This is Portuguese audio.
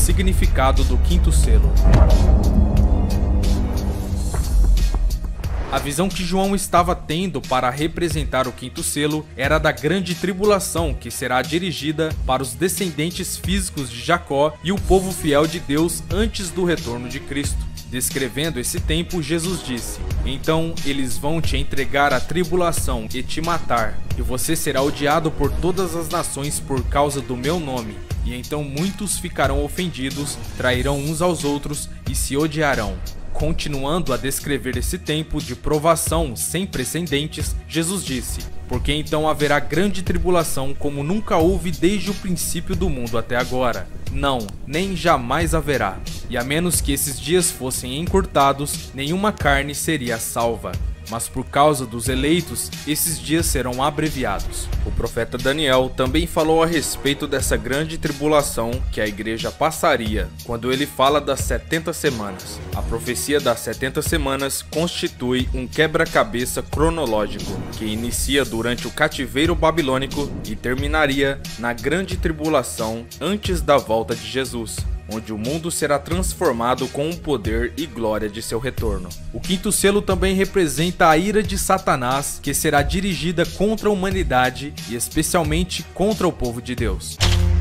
significado do quinto selo. A visão que João estava tendo para representar o quinto selo era da grande tribulação que será dirigida para os descendentes físicos de Jacó e o povo fiel de Deus antes do retorno de Cristo. Descrevendo esse tempo, Jesus disse: "Então eles vão te entregar à tribulação e te matar, e você será odiado por todas as nações por causa do meu nome. E então muitos ficarão ofendidos, trairão uns aos outros e se odiarão." Continuando a descrever esse tempo de provação sem precedentes, Jesus disse: "Porque então haverá grande tribulação como nunca houve desde o princípio do mundo até agora. Não, nem jamais haverá. E a menos que esses dias fossem encurtados, nenhuma carne seria salva. Mas por causa dos eleitos, esses dias serão abreviados." O profeta Daniel também falou a respeito dessa grande tribulação que a igreja passaria, quando ele fala das 70 semanas. A profecia das 70 semanas constitui um quebra-cabeça cronológico, que inicia durante o cativeiro babilônico e terminaria na grande tribulação antes da volta de Jesus, onde o mundo será transformado com o poder e glória de seu retorno. O quinto selo também representa a ira de Satanás, que será dirigida contra a humanidade e especialmente contra o povo de Deus.